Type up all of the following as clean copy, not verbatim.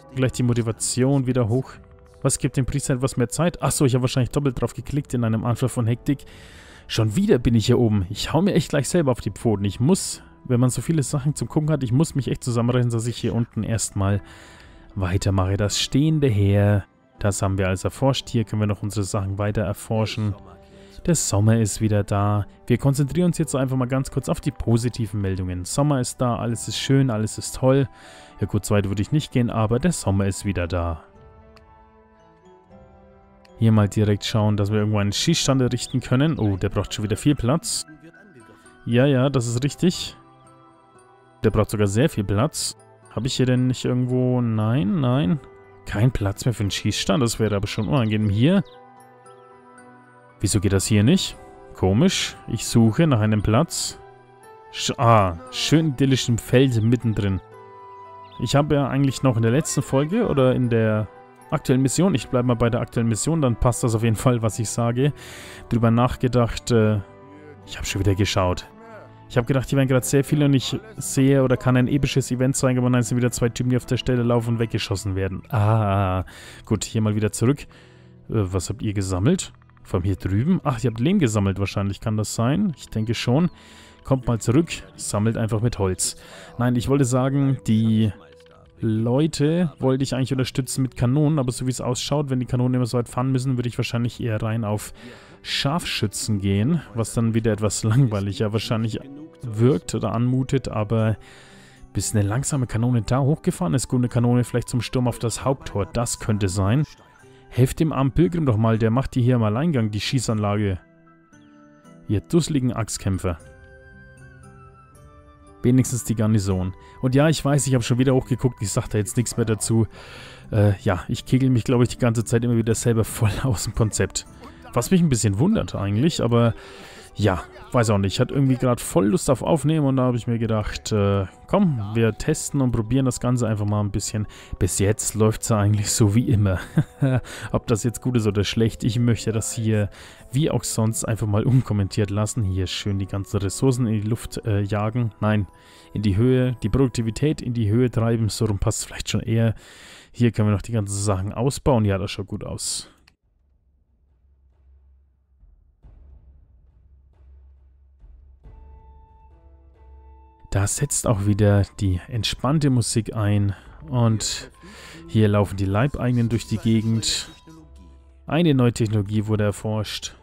Gleich die Motivation wieder hoch. Was gibt dem Priester etwas mehr Zeit? Achso, ich habe wahrscheinlich doppelt drauf geklickt in einem Anfall von Hektik. Schon wieder bin ich hier oben. Ich hau mir echt gleich selber auf die Pfoten. Ich muss, wenn man so viele Sachen zum Gucken hat, ich muss mich echt zusammenreißen, dass ich hier unten erstmal weitermache. Das stehende Heer, das haben wir alles erforscht. Hier können wir noch unsere Sachen weiter erforschen. Der Sommer ist wieder da. Wir konzentrieren uns jetzt einfach mal ganz kurz auf die positiven Meldungen. Sommer ist da, alles ist schön, alles ist toll. Ja gut, so weit würde ich nicht gehen, aber der Sommer ist wieder da. Hier mal direkt schauen, dass wir irgendwo einen Schießstand errichten können. Oh, der braucht schon wieder viel Platz. Ja, das ist richtig. Der braucht sogar sehr viel Platz. Habe ich hier denn nicht irgendwo... Nein. Kein Platz mehr für einen Schießstand, das wäre aber schon unangenehm. Hier... Wieso geht das hier nicht? Komisch. Ich suche nach einem Platz. Schön idyllisch im Feld mittendrin. Ich habe ja eigentlich noch in der letzten Folge oder in der aktuellen Mission, ich bleibe mal bei der aktuellen Mission, dann passt das auf jeden Fall, was ich sage, drüber nachgedacht. Ich habe schon wieder geschaut. Ich habe gedacht, hier wären gerade sehr viele und ich sehe oder kann ein episches Event zeigen, aber nein, es sind wieder zwei Typen, die auf der Stelle laufen und weggeschossen werden. Gut, hier mal wieder zurück. Was habt ihr gesammelt? Von hier drüben? Ach, ihr habt Lehm gesammelt wahrscheinlich, kann das sein? Ich denke schon. Kommt mal zurück, sammelt einfach mit Holz. Nein, ich wollte sagen, die Leute wollte ich eigentlich unterstützen mit Kanonen, aber so wie es ausschaut, wenn die Kanonen immer so weit fahren müssen, würde ich wahrscheinlich eher rein auf Scharfschützen gehen, was dann wieder etwas langweiliger wahrscheinlich wirkt oder anmutet, aber bis eine langsame Kanone da hochgefahren ist, gut, eine Kanone vielleicht zum Sturm auf das Haupttor, das könnte sein. Helft dem armen Pilgrim doch mal, der macht die hier im Alleingang, die Schießanlage. Ihr dusseligen Axtkämpfer. Wenigstens die Garnison. Und ja, ich weiß, ich habe schon wieder hochgeguckt, ich sage da jetzt nichts mehr dazu. Ja, ich kegel mich, glaube ich, die ganze Zeit immer wieder selber voll aus dem Konzept. Was mich ein bisschen wundert eigentlich, aber ja, weiß auch nicht. Ich hatte irgendwie gerade voll Lust auf Aufnehmen und da habe ich mir gedacht, komm, wir testen und probieren das Ganze einfach mal ein bisschen. Bis jetzt läuft es ja eigentlich so wie immer. Ob das jetzt gut ist oder schlecht, ich möchte das hier wie auch sonst einfach mal unkommentiert lassen. Hier schön die ganzen Ressourcen in die Luft jagen. Nein, in die Höhe, die Produktivität in die Höhe treiben. So rum passt es vielleicht schon eher. Hier können wir noch die ganzen Sachen ausbauen. Ja, das schaut gut aus. Da setzt auch wieder die entspannte Musik ein und hier laufen die Leibeigenen durch die Gegend. Eine neue Technologie wurde erforscht.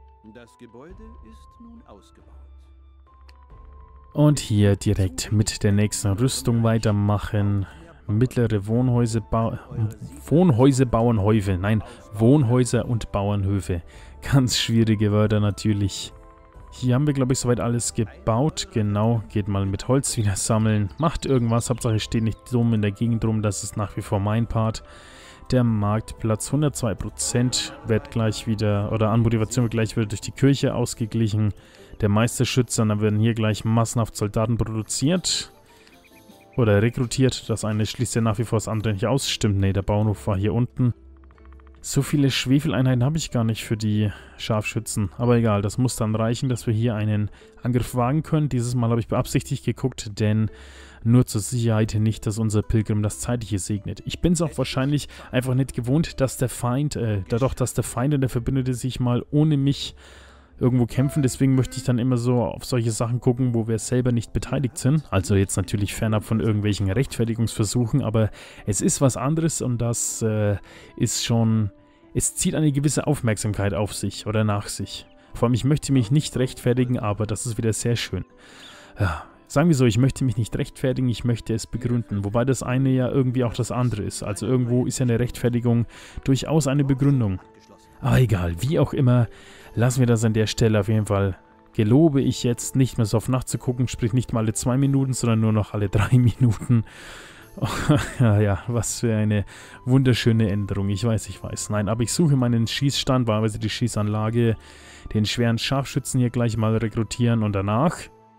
Und hier direkt mit der nächsten Rüstung weitermachen. Mittlere Wohnhäuser Bauernhöfe. Nein, Wohnhäuser und Bauernhöfe. Ganz schwierige Wörter natürlich. Hier haben wir, glaube ich, soweit alles gebaut. Genau, geht mal mit Holz wieder sammeln. Macht irgendwas, Hauptsache ich stehe nicht dumm in der Gegend rum. Das ist nach wie vor mein Part. Der Marktplatz 102% wird gleich wieder, oder an Motivation wird gleich wieder durch die Kirche ausgeglichen. Der Meisterschützer, dann werden hier gleich massenhaft Soldaten produziert. Oder rekrutiert. Das eine schließt ja nach wie vor das andere nicht aus. Stimmt, nee, der Bauernhof war hier unten. So viele Schwefeleinheiten habe ich gar nicht für die Scharfschützen. Aber egal, das muss dann reichen, dass wir hier einen Angriff wagen können. Dieses Mal habe ich beabsichtigt geguckt, denn nur zur Sicherheit nicht, dass unser Pilgrim das Zeitliche segnet. Ich bin es auch wahrscheinlich einfach nicht gewohnt, dass der Feind, dass der Feind und der Verbündete sich mal ohne mich irgendwo kämpfen. Deswegen möchte ich dann immer so auf solche Sachen gucken, wo wir selber nicht beteiligt sind. Also jetzt natürlich fernab von irgendwelchen Rechtfertigungsversuchen, aber es ist was anderes und das ist schon... Es zieht eine gewisse Aufmerksamkeit auf sich oder nach sich. Vor allem, ich möchte mich nicht rechtfertigen, aber das ist wieder sehr schön. Ja, sagen wir so, ich möchte mich nicht rechtfertigen, ich möchte es begründen. Wobei das eine ja irgendwie auch das andere ist. Also irgendwo ist ja eine Rechtfertigung durchaus eine Begründung. Aber egal, wie auch immer, lassen wir das an der Stelle auf jeden Fall. Gelobe ich jetzt nicht mehr so auf Nacht zu gucken, sprich nicht mal alle 2 Minuten, sondern nur noch alle 3 Minuten. Oh, ja, was für eine wunderschöne Änderung. Ich weiß. Nein, aber ich suche meinen Schießstand, wahlweise die Schießanlage, den schweren Scharfschützen hier gleich mal rekrutieren und danach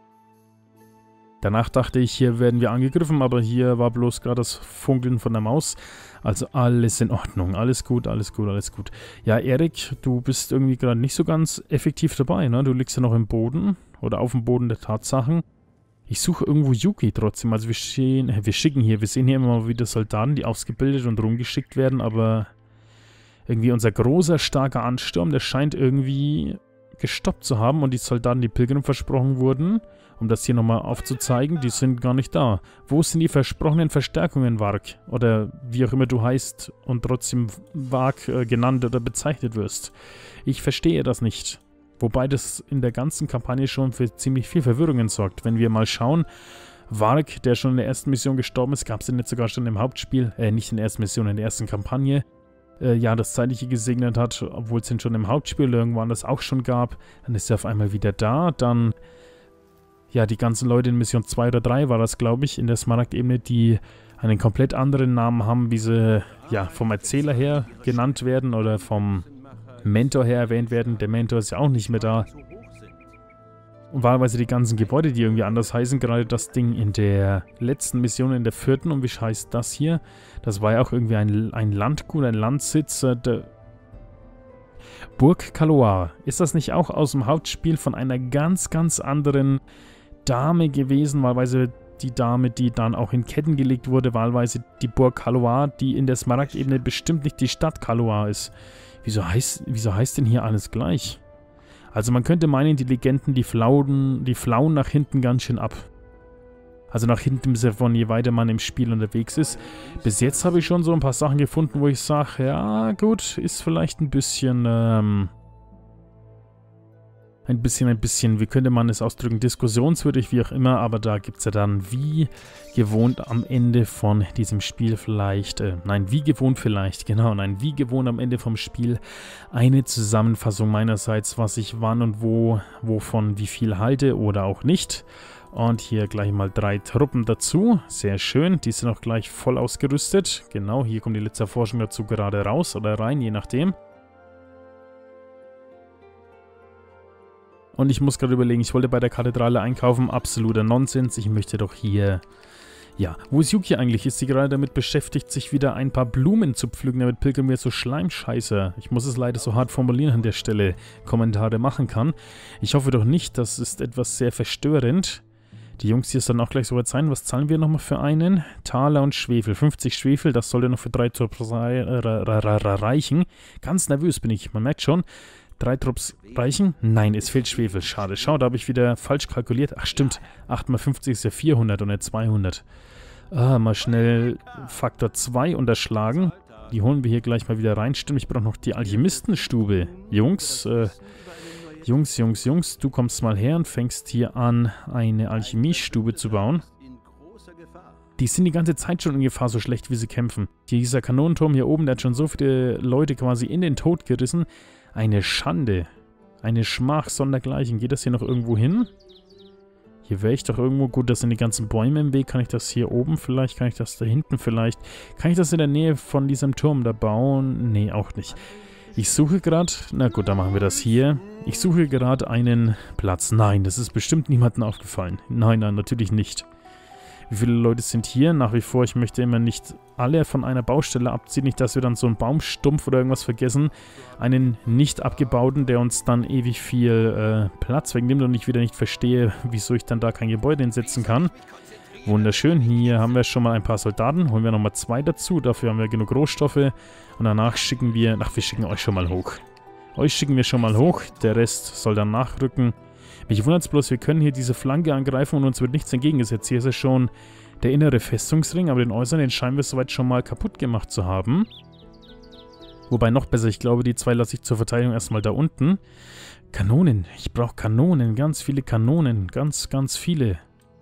dachte ich, hier werden wir angegriffen, aber hier war bloß gerade das Funkeln von der Maus. Also alles in Ordnung, alles gut. Ja, Erik, du bist irgendwie gerade nicht so ganz effektiv dabei, ne? Du liegst ja noch im Boden oder auf dem Boden der Tatsachen. Ich suche irgendwo Yuki trotzdem. Also wir sehen hier immer mal wieder Soldaten, die ausgebildet und rumgeschickt werden, aber irgendwie unser großer, starker Ansturm, der scheint irgendwie gestoppt zu haben und die Soldaten, die Pilgrim versprochen wurden, um das hier nochmal aufzuzeigen, die sind gar nicht da. Wo sind die versprochenen Verstärkungen, Varg? Oder wie auch immer du heißt und trotzdem Varg genannt oder bezeichnet wirst. Ich verstehe das nicht. Wobei das in der ganzen Kampagne schon für ziemlich viel Verwirrungen sorgt. Wenn wir mal schauen, Varg, der schon in der ersten Mission gestorben ist, gab es den jetzt sogar schon im Hauptspiel, nicht in der ersten Mission, in der ersten Kampagne, ja, das Zeitliche gesegnet hat, obwohl es ihn schon im Hauptspiel irgendwann das auch schon gab. Dann ist er auf einmal wieder da. Dann, ja, die ganzen Leute in Mission 2 oder 3 war das, glaube ich, in der Smaragd-Ebene, die einen komplett anderen Namen haben, wie sie, ja, vom Erzähler her genannt werden oder vom Mentor her erwähnt werden. Der Mentor ist ja auch nicht mehr da. Und wahlweise die ganzen Gebäude, die irgendwie anders heißen. Gerade das Ding in der letzten Mission, in der 4. Und wie heißt das hier? Das war ja auch irgendwie ein Landgut, ein Landsitz. Der Burg Kaloar. Ist das nicht auch aus dem Hauptspiel von einer ganz, ganz anderen Dame gewesen? Wahlweise die Dame, die dann auch in Ketten gelegt wurde. Wahlweise die Burg Kaloar, die in der Smaragd-Ebene bestimmt nicht die Stadt Kaloar ist. Wieso heißt denn hier alles gleich? Also man könnte meinen, die Legenden, die flauen nach hinten ganz schön ab. Also nach hinten im Sinne von, je weiter man im Spiel unterwegs ist. Bis jetzt habe ich schon so ein paar Sachen gefunden, wo ich sage, ja gut, ist vielleicht ein bisschen, wie könnte man es ausdrücken, diskussionswürdig, wie auch immer, aber da gibt es ja dann wie gewohnt am Ende von diesem Spiel vielleicht, wie gewohnt am Ende vom Spiel eine Zusammenfassung meinerseits, was ich wann und wovon wie viel halte oder auch nicht. Und hier gleich mal 3 Truppen dazu, sehr schön, die sind auch gleich voll ausgerüstet. Genau, hier kommt die letzte Erforschung dazu gerade raus oder rein, je nachdem. Und ich muss gerade überlegen, ich wollte bei der Kathedrale einkaufen, absoluter Nonsens. Ich möchte doch hier... Ja, wo ist Yuki eigentlich? Ist sie gerade damit beschäftigt, sich wieder ein paar Blumen zu pflücken, damit Pilgrim mir so Schleimscheiße, ich muss es leider so hart formulieren an der Stelle, Kommentare machen kann. Ich hoffe doch nicht, das ist etwas sehr verstörend. Die Jungs hier sollen auch gleich so weit sein. Was zahlen wir nochmal für einen? Taler und Schwefel. 50 Schwefel, das sollte noch für 3 Trupps reichen. Ganz nervös bin ich, man merkt schon. 3 Trupps reichen? Nein, es fehlt Schwefel. Schade. Schau, da habe ich wieder falsch kalkuliert. Ach, stimmt. 8 mal 50 ist ja 400 und nicht 200. Mal schnell Faktor 2 unterschlagen. Die holen wir hier gleich mal wieder rein. Stimmt, ich brauche noch die Alchemistenstube. Jungs, Jungs, du kommst mal her und fängst hier an, eine Alchemiestube zu bauen. Die sind die ganze Zeit schon in Gefahr, so schlecht wie sie kämpfen. Dieser Kanonenturm hier oben, der hat schon so viele Leute quasi in den Tod gerissen. Eine Schande. Eine Schmach sondergleichen. Geht das hier noch irgendwo hin? Hier wäre ich doch irgendwo... Gut, das sind die ganzen Bäume im Weg. Kann ich das hier oben vielleicht? Kann ich das da hinten vielleicht? Kann ich das in der Nähe von diesem Turm da bauen? Nee, auch nicht. Ich suche gerade... Na gut, dann machen wir das hier. Ich suche gerade einen Platz. Nein, das ist bestimmt niemandem aufgefallen. Nein, natürlich nicht. Wie viele Leute sind hier? Nach wie vor, ich möchte immer nicht alle von einer Baustelle abziehen. Nicht, dass wir dann so einen Baumstumpf oder irgendwas vergessen. Einen nicht abgebauten, der uns dann ewig viel Platz wegnimmt und ich wieder nicht verstehe, wieso ich dann da kein Gebäude hinsetzen kann. Wunderschön. Hier haben wir schon mal ein paar Soldaten. Holen wir nochmal 2 dazu. Dafür haben wir genug Rohstoffe. Und danach schicken wir... Ach, wir schicken euch schon mal hoch. Euch schicken wir schon mal hoch. Der Rest soll dann nachrücken. Mich wundert es bloß, wir können hier diese Flanke angreifen und uns wird nichts entgegengesetzt. Hier ist ja schon der innere Festungsring, aber den äußeren, den scheinen wir soweit schon mal kaputt gemacht zu haben. Wobei noch besser, ich glaube, die 2 lasse ich zur Verteidigung erstmal da unten. Kanonen, ich brauche Kanonen, ganz viele Kanonen, ganz viele.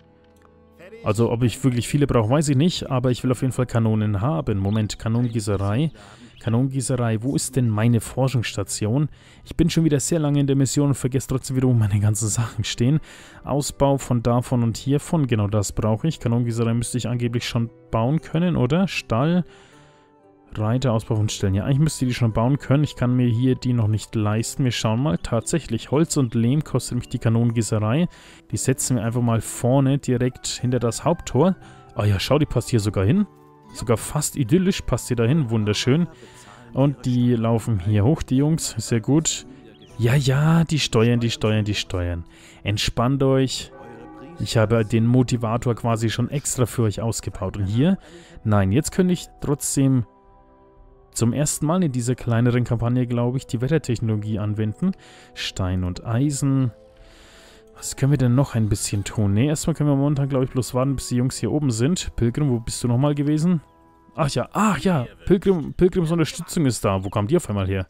Also ob ich wirklich viele brauche, weiß ich nicht, aber ich will auf jeden Fall Kanonen haben. Moment, Kanonengießerei. Kanongießerei, wo ist denn meine Forschungsstation? Ich bin schon wieder sehr lange in der Mission und vergesse trotzdem wieder, wo meine ganzen Sachen stehen. Ausbau von davon und hiervon, genau das brauche ich. Kanongießerei müsste ich angeblich schon bauen können, oder? Stall, Reiter, Ausbau von Ställen. Ja, eigentlich müsste ich die schon bauen können. Ich kann mir hier die noch nicht leisten. Wir schauen mal. Tatsächlich, Holz und Lehm kostet mich die Kanongießerei. Die setzen wir einfach mal vorne direkt hinter das Haupttor. Oh ja, schau, die passt hier sogar hin. Sogar fast idyllisch passt sie dahin. Wunderschön. Und die laufen hier hoch, die Jungs. Sehr gut. Ja, die steuern. Entspannt euch. Ich habe den Motivator quasi schon extra für euch ausgebaut. Und hier, nein, jetzt könnte ich trotzdem zum ersten Mal in dieser kleineren Kampagne, glaube ich, die Wettertechnologie anwenden. Stein und Eisen. Was können wir denn noch ein bisschen tun? Ne, erstmal können wir momentan, glaube ich, bloß warten, bis die Jungs hier oben sind. Pilgrim, wo bist du nochmal gewesen? Ach ja, Pilgrims Unterstützung ist da. Wo kam die auf einmal her?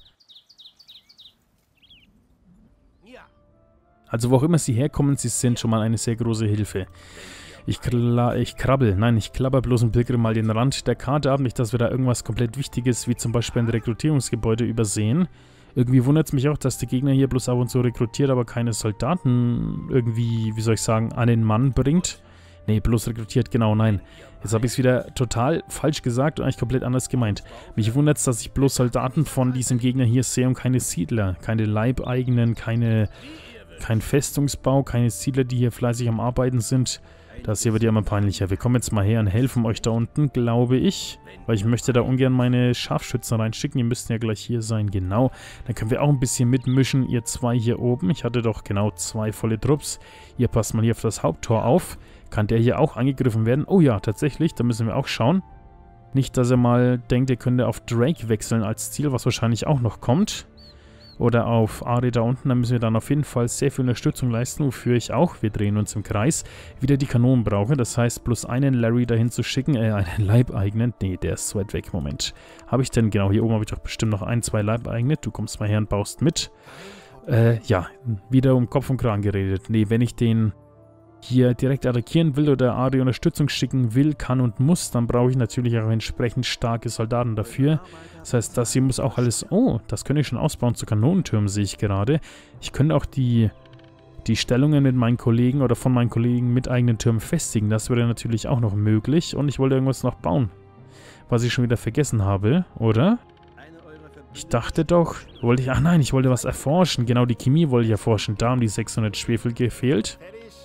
Also wo auch immer sie herkommen, sie sind schon mal eine sehr große Hilfe. Ich klabber bloß ein Pilgrim mal den Rand der Karte ab. Nicht, dass wir da irgendwas komplett Wichtiges, wie zum Beispiel ein Rekrutierungsgebäude, übersehen. Irgendwie wundert es mich auch, dass der Gegner hier bloß ab und zu rekrutiert, aber keine Soldaten irgendwie, wie soll ich sagen, an den Mann bringt. Nee, bloß rekrutiert, genau, nein. Jetzt habe ich es wieder total falsch gesagt und eigentlich komplett anders gemeint. Mich wundert es, dass ich bloß Soldaten von diesem Gegner hier sehe und keine Siedler, keine Leibeigenen, kein Festungsbau, keine Siedler, die hier fleißig am Arbeiten sind. Das hier wird ja immer peinlicher. Wir kommen jetzt mal her und helfen euch da unten, glaube ich. Weil ich möchte da ungern meine Scharfschützen reinschicken. Die müssten ja gleich hier sein, genau. Dann können wir auch ein bisschen mitmischen, ihr zwei hier oben. Ich hatte doch genau 2 volle Trupps. Ihr passt mal hier auf das Haupttor auf. Kann der hier auch angegriffen werden? Oh ja, tatsächlich. Da müssen wir auch schauen. Nicht, dass er mal denkt, ihr könnt auf Drake wechseln als Ziel, was wahrscheinlich auch noch kommt. Oder auf Ari da unten, da müssen wir dann auf jeden Fall sehr viel Unterstützung leisten, wofür ich auch, wir drehen uns im Kreis, wieder die Kanonen brauche. Das heißt, plus einen Larry dahin zu schicken, einen Leibeigenen, nee, der ist so weit weg, Moment. Habe ich denn, genau, hier oben habe ich doch bestimmt noch 1, 2 Leibeigene, du kommst mal her und baust mit. Ja, wieder um Kopf und Kragen geredet. Nee, wenn ich den hier direkt attackieren will oder Ari Unterstützung schicken will, kann und muss, dann brauche ich natürlich auch entsprechend starke Soldaten dafür. Das heißt, das hier muss auch alles... Oh, das könnte ich schon ausbauen zu Kanonentürmen, sehe ich gerade. Ich könnte auch die Stellungen mit meinen Kollegen oder von meinen Kollegen mit eigenen Türmen festigen. Das wäre natürlich auch noch möglich. Und ich wollte irgendwas noch bauen, was ich schon wieder vergessen habe, oder? Ich dachte doch, ach nein, ich wollte was erforschen. Genau, die Chemie wollte ich erforschen. Da haben die 600 Schwefel gefehlt.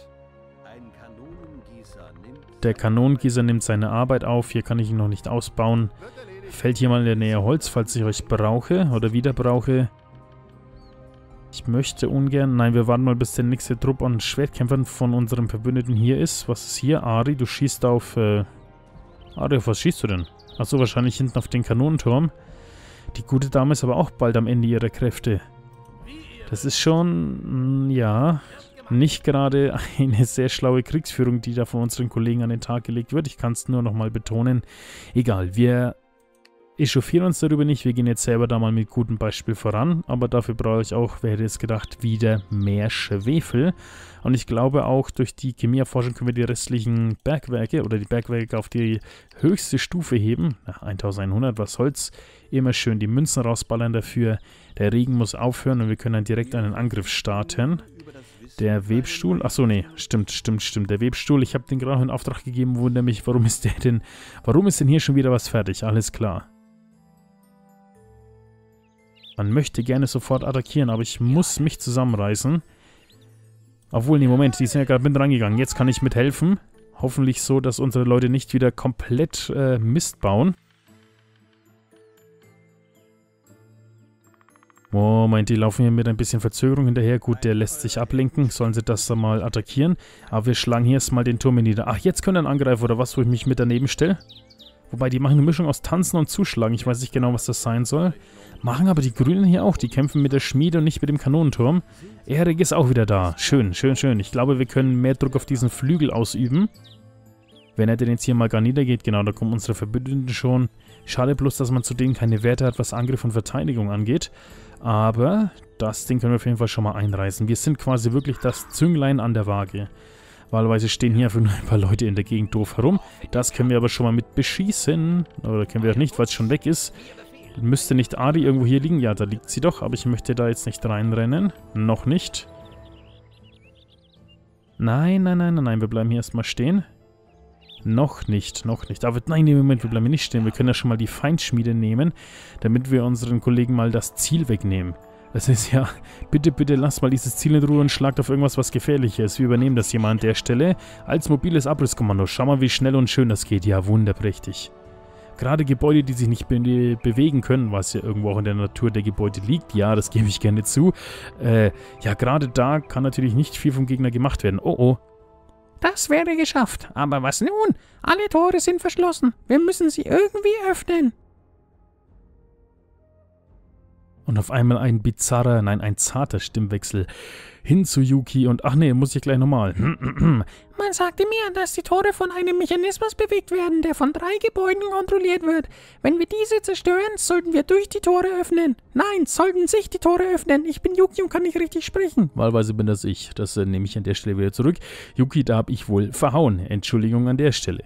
Der Kanonengießer nimmt seine Arbeit auf. Hier kann ich ihn noch nicht ausbauen. Fällt hier mal in der Nähe Holz, falls ich euch brauche oder wieder brauche. Ich möchte ungern... Nein, wir warten mal, bis der nächste Trupp an Schwertkämpfern von unserem Verbündeten hier ist. Was ist hier? Ari, du schießt auf... Ari, auf was schießt du denn? Achso, wahrscheinlich hinten auf den Kanonenturm. Die gute Dame ist aber auch bald am Ende ihrer Kräfte. Das ist schon... ja... nicht gerade eine sehr schlaue Kriegsführung, die da von unseren Kollegen an den Tag gelegt wird. Ich kann es nur nochmal betonen. Egal, wir echauffieren uns darüber nicht. Wir gehen jetzt selber da mal mit gutem Beispiel voran. Aber dafür brauche ich auch, wer hätte es gedacht, wieder mehr Schwefel. Und ich glaube auch, durch die Chemieerforschung können wir die restlichen Bergwerke oder die Bergwerke auf die höchste Stufe heben. Na, 1100, was soll's. Immer schön die Münzen rausballern dafür. Der Regen muss aufhören und wir können dann direkt einen Angriff starten. Der Webstuhl, achso, nee, stimmt. Der Webstuhl, ich habe den gerade in Auftrag gegeben, wundere mich, warum ist denn hier schon wieder was fertig? Alles klar. Man möchte gerne sofort attackieren, aber ich muss mich zusammenreißen. Obwohl, nee, Moment, die sind ja gerade mit rangegangen. Jetzt kann ich mithelfen. Hoffentlich so, dass unsere Leute nicht wieder komplett Mist bauen. Moment, die laufen hier mit ein bisschen Verzögerung hinterher. Gut, der lässt sich ablenken. Sollen sie das dann mal attackieren? Aber wir schlagen hier erstmal den Turm nieder. Ach, jetzt können wir angreifen, oder was, wo ich mich mit daneben stelle? Wobei, die machen eine Mischung aus Tanzen und Zuschlagen. Ich weiß nicht genau, was das sein soll. Machen aber die Grünen hier auch. Die kämpfen mit der Schmiede und nicht mit dem Kanonenturm. Erik ist auch wieder da. Schön, schön, schön. Ich glaube, wir können mehr Druck auf diesen Flügel ausüben. Wenn er denn jetzt hier mal gar niedergeht, genau, da kommen unsere Verbündeten schon. Schade bloß, dass man zu denen keine Werte hat, was Angriff und Verteidigung angeht. Aber das Ding können wir auf jeden Fall schon mal einreißen. Wir sind quasi wirklich das Zünglein an der Waage. Wahlweise stehen hier einfach nur ein paar Leute in der Gegend doof herum. Das können wir aber schon mal mit beschießen. Oder können wir auch nicht, weil es schon weg ist. Müsste nicht Ari irgendwo hier liegen? Ja, da liegt sie doch. Aber ich möchte da jetzt nicht reinrennen. Noch nicht. Nein, nein, nein, nein, nein. Wir bleiben hier erstmal stehen. Noch nicht. Aber nein, im Moment, wir bleiben nicht stehen. Wir können ja schon mal die Feindschmiede nehmen, damit wir unseren Kollegen mal das Ziel wegnehmen. Das ist ja, bitte, bitte lasst mal dieses Ziel in Ruhe und schlagt auf irgendwas, was gefährlich ist. Wir übernehmen das hier mal an der Stelle als mobiles Abrisskommando. Schau mal, wie schnell und schön das geht. Ja, wunderprächtig. Gerade Gebäude, die sich nicht bewegen können, was ja irgendwo auch in der Natur der Gebäude liegt, ja, das gebe ich gerne zu. Ja, gerade da kann natürlich nicht viel vom Gegner gemacht werden. Oh, oh. Das wäre geschafft. Aber was nun? Alle Tore sind verschlossen. Wir müssen sie irgendwie öffnen. Und auf einmal ein bizarrer, nein, ein zarter Stimmwechsel hin zu Yuki und ach nee, muss ich gleich nochmal. Man sagte mir, dass die Tore von einem Mechanismus bewegt werden, der von 3 Gebäuden kontrolliert wird. Wenn wir diese zerstören, sollten wir durch die Tore öffnen. Nein, sollten sich die Tore öffnen. Ich bin Yuki und kann nicht richtig sprechen. Wahlweise bin das ich. Das nehme ich an der Stelle wieder zurück. Yuki, da habe ich wohl verhauen. Entschuldigung an der Stelle.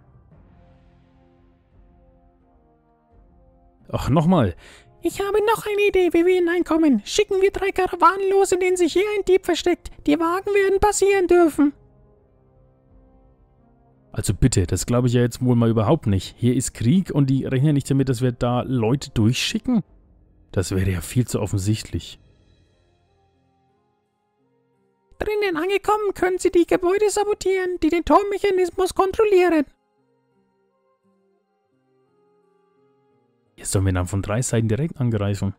Ach, nochmal. Ich habe noch eine Idee, wie wir hineinkommen. Schicken wir 3 Karawanen los, in denen sich hier ein Dieb versteckt. Die Wagen werden passieren dürfen. Also bitte, das glaube ich ja jetzt wohl mal überhaupt nicht. Hier ist Krieg und die rechnen nicht damit, dass wir da Leute durchschicken? Das wäre ja viel zu offensichtlich. Drinnen angekommen, können Sie die Gebäude sabotieren, die den Tormechanismus kontrollieren. Jetzt sollen wir dann von 3 Seiten direkt angreifen.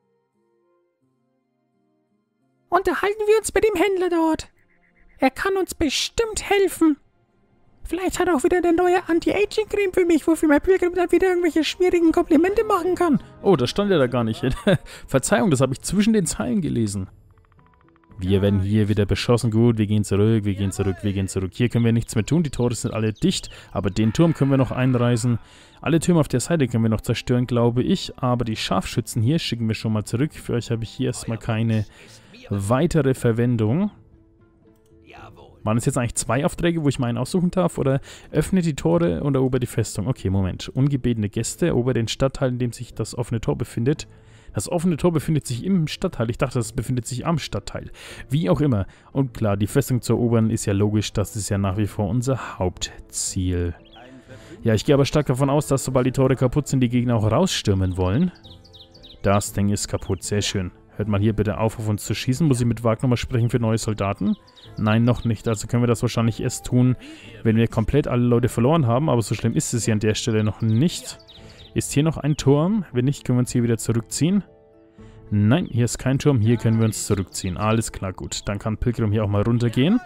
Unterhalten wir uns mit dem Händler dort. Er kann uns bestimmt helfen. Vielleicht hat er auch wieder eine neue Anti-Aging-Creme für mich, wofür mein Pilgrim dann wieder irgendwelche schwierigen Komplimente machen kann. Oh, das stand ja da gar nicht. Verzeihung, das habe ich zwischen den Zeilen gelesen. Wir werden hier wieder beschossen. Gut, wir gehen zurück, wir gehen zurück, wir gehen zurück. Hier können wir nichts mehr tun. Die Tore sind alle dicht. Aber den Turm können wir noch einreißen. Alle Türme auf der Seite können wir noch zerstören, glaube ich. Aber die Scharfschützen hier schicken wir schon mal zurück. Für euch habe ich hier erstmal keine weitere Verwendung. Waren es jetzt eigentlich 2 Aufträge, wo ich meinen aussuchen darf? Oder öffne die Tore und erober die Festung? Okay, Moment. Ungebetene Gäste, erober den Stadtteil, in dem sich das offene Tor befindet. Das offene Tor befindet sich im Stadtteil. Ich dachte, das befindet sich am Stadtteil. Wie auch immer. Und klar, die Festung zu erobern ist ja logisch. Das ist ja nach wie vor unser Hauptziel. Ja, ich gehe aber stark davon aus, dass sobald die Tore kaputt sind, die Gegner auch rausstürmen wollen. Das Ding ist kaputt. Sehr schön. Hört mal hier bitte auf uns zu schießen. Muss ich mit Wagner mal sprechen für neue Soldaten? Nein, noch nicht. Also können wir das wahrscheinlich erst tun, wenn wir komplett alle Leute verloren haben. Aber so schlimm ist es hier an der Stelle noch nicht. Ist hier noch ein Turm? Wenn nicht, können wir uns hier wieder zurückziehen. Nein, hier ist kein Turm. Hier können wir uns zurückziehen. Alles klar, gut. Dann kann Pilgrim hier auch mal runtergehen.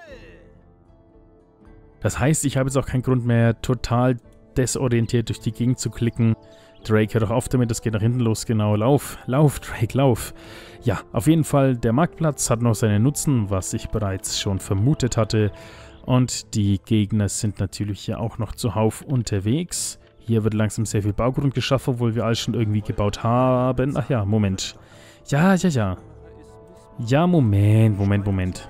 Das heißt, ich habe jetzt auch keinen Grund mehr, total desorientiert durch die Gegend zu klicken. Drake, hör doch auf damit, das geht nach hinten los. Genau, lauf, Drake, lauf. Ja, auf jeden Fall, der Marktplatz hat noch seinen Nutzen, was ich bereits schon vermutet hatte. Und die Gegner sind natürlich hier auch noch zuhauf unterwegs. Hier wird langsam sehr viel Baugrund geschaffen, obwohl wir alles schon irgendwie gebaut haben. Ach ja, Moment. Ja. Ja, Moment.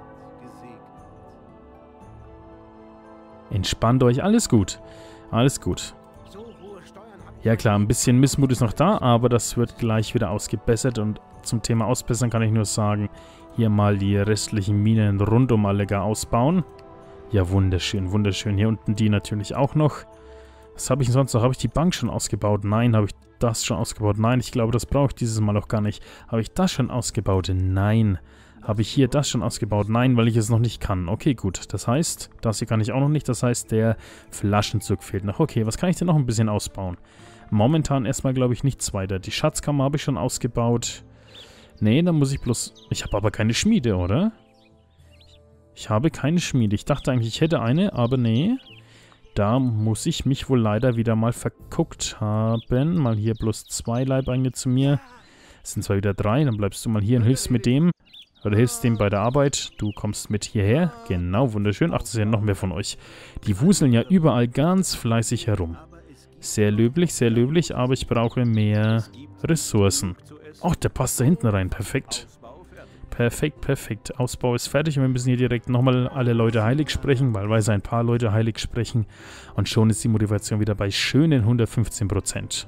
Entspannt euch, alles gut. Alles gut. Ja klar, ein bisschen Missmut ist noch da, aber das wird gleich wieder ausgebessert. Und zum Thema Ausbessern kann ich nur sagen, hier mal die restlichen Minen rund um alle gar ausbauen. Ja, wunderschön, wunderschön. Hier unten die natürlich auch noch. Was habe ich denn sonst noch? Habe ich die Bank schon ausgebaut? Nein. Habe ich das schon ausgebaut? Nein, ich glaube, das brauche ich dieses Mal auch gar nicht. Habe ich das schon ausgebaut? Nein. Habe ich hier das schon ausgebaut? Nein, weil ich es noch nicht kann. Okay, gut. Das heißt, das hier kann ich auch noch nicht. Das heißt, der Flaschenzug fehlt noch. Okay, was kann ich denn noch ein bisschen ausbauen? Momentan erstmal, glaube ich, nichts weiter. Die Schatzkammer habe ich schon ausgebaut. Nee, dann muss ich bloß... Ich habe aber keine Schmiede, oder? Ich habe keine Schmiede. Ich dachte eigentlich, ich hätte eine, aber nee. Da muss ich mich wohl leider wieder mal verguckt haben. Mal hier bloß 2 Leibeigene zu mir. Es sind zwar wieder 3, dann bleibst du mal hier und hilfst mit dem. Oder hilfst dem bei der Arbeit. Du kommst mit hierher. Genau, wunderschön. Ach, das ist ja noch mehr von euch. Die wuseln ja überall ganz fleißig herum. Sehr löblich, aber ich brauche mehr Ressourcen. Ach, der passt da hinten rein. Perfekt. Perfekt. Ausbau ist fertig und wir müssen hier direkt nochmal alle Leute heilig sprechen, weil ein paar Leute heilig sprechen. Und schon ist die Motivation wieder bei schönen 115%.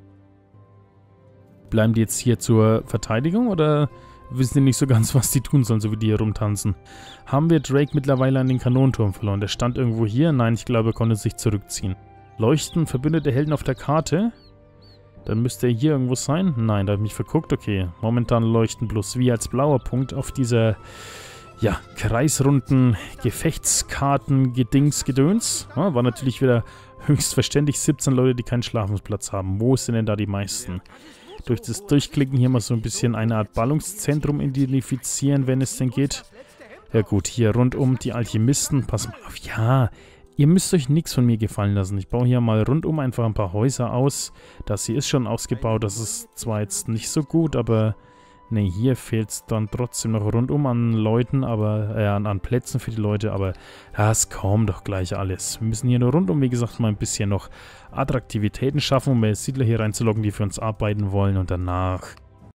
Bleiben die jetzt hier zur Verteidigung oder wissen die nicht so ganz, was die tun sollen, so wie die hier rumtanzen? Haben wir Drake mittlerweile an den Kanonenturm verloren? Der stand irgendwo hier? Nein, ich glaube, er konnte sich zurückziehen. Leuchten verbündete Helden auf der Karte? Dann müsste er hier irgendwo sein. Nein, da habe ich mich verguckt. Okay, momentan leuchten bloß wir als blauer Punkt auf dieser, ja, kreisrunden Gefechtskarten-Gedöns. Ja, war natürlich wieder höchstverständlich 17 Leute, die keinen Schlafensplatz haben. Wo sind denn da die meisten? Durch das Durchklicken hier mal so ein bisschen eine Art Ballungszentrum identifizieren, wenn es denn geht. Ja gut, hier rundum die Alchemisten. Pass mal auf. Ja, ihr müsst euch nichts von mir gefallen lassen. Ich baue hier mal rundum einfach ein paar Häuser aus. Das hier ist schon ausgebaut. Das ist zwar jetzt nicht so gut, aber... Ne, hier fehlt es dann trotzdem noch rundum an Leuten, aber an Plätzen für die Leute, aber das kommt doch gleich alles. Wir müssen hier nur rundum, wie gesagt, mal ein bisschen noch Attraktivitäten schaffen, um mehr Siedler hier reinzulocken, die für uns arbeiten wollen, und danach